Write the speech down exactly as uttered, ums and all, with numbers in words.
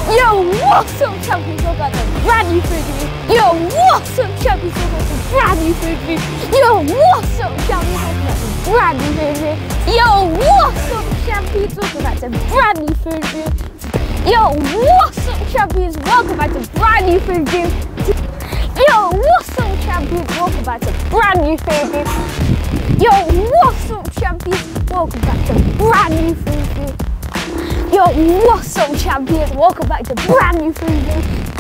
Yo, what's up, champions? Welcome back to a brand new food review. Yo, what's up, champions? Welcome back to a brand new food review. Yo, what's up, champions? Welcome back to a brand new food review. Yo, what's up, champions? Welcome back to a brand new food review. Yo, what's up, champions? Welcome back to a brand new food review. Yo, what's up, champions? Welcome back to a brand new food review. Yo, what's up, champions? Welcome back to a brand new food review. Yo, what's up, champions? Welcome back to a brand new food review.